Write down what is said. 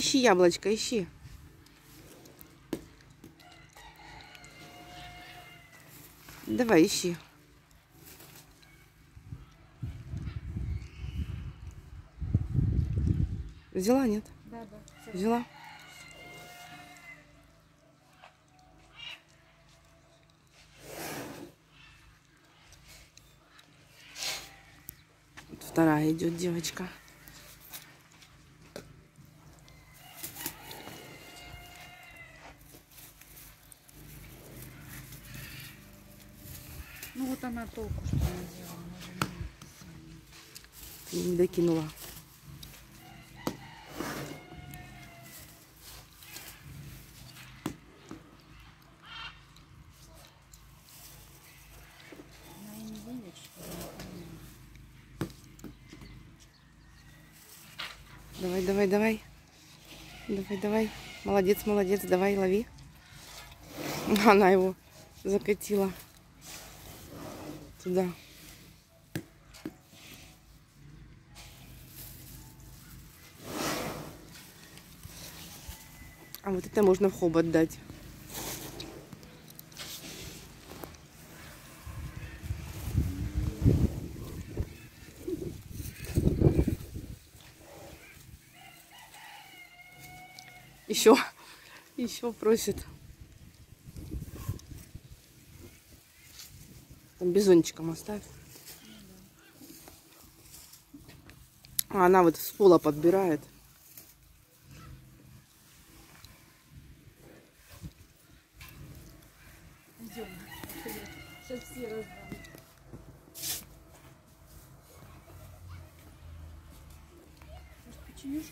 ищи яблочко, ищи. Давай, ищи. Взяла, нет? Да. Взяла. Вот вторая идет девочка. Ну вот она толку, что она делала. Не докинула. Она и не видит, что она Давай, давай, давай. Давай, давай. Молодец, молодец. Давай, лови. Она его закатила туда. А вот это можно в хобот дать. Еще просит. Там бизончиком оставь. А она вот с пола подбирает. идем. Сейчас все раздам. Может, печенюшку?